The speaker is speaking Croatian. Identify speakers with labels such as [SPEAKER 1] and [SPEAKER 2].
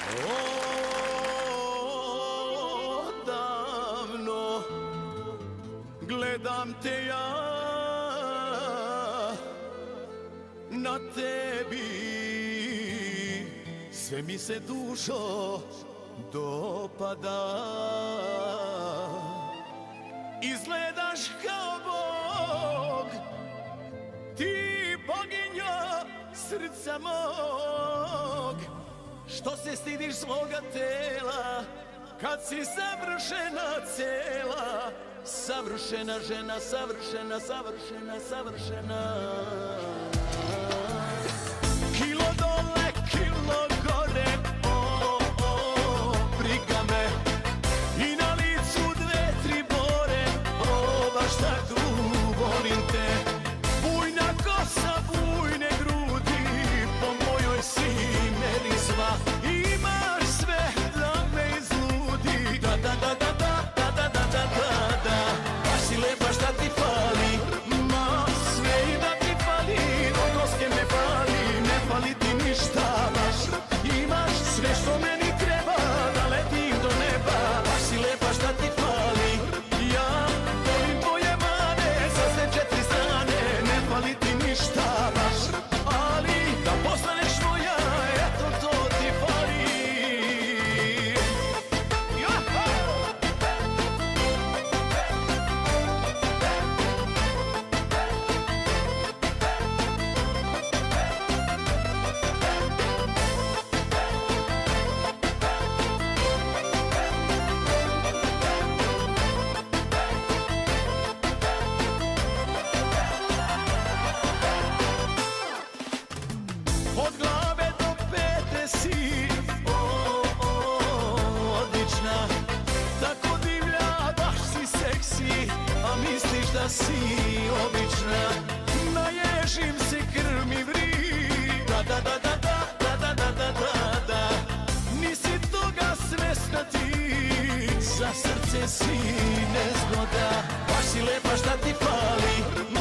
[SPEAKER 1] Odavno gledam te ja na tebi, sve mi se dušo dopada. Izgledaš kao Bog, ti boginja srca mog, što se stidiš svoga tela kad si savršena cela, savršena žena, savršena, savršena, savršena. Kilo dole, kilo gore, briga me, i na licu 2-3 bore, baš tako volim te. Bujna kosa, bujne grudi, po mojoj si merizva, imaš sve da me izludi. Da, da, da, da, da, da, da, da, da, da, baš si lepa, šta ti fali? Ma, sve i da ti fali, do noske me fali, ne fali ti ništa baš. Imaš sve što meni treba, da letim do neba, baš si lepa, šta ti fali? Ja volim tvoje mane, sa sve 4 strane, ne fali ti ništa baš. Ali da postaneš moja, eto to ti fali. Od glave do pete si odlična, tako divlja, baš si seksi, a misliš da si obična. Naježim se, krv mi vri, da, da, da, da, da, da, da, da, da, da, da. Nisi toga svesna ti, za srce si nezgoda, baš si lepa, šta ti fali?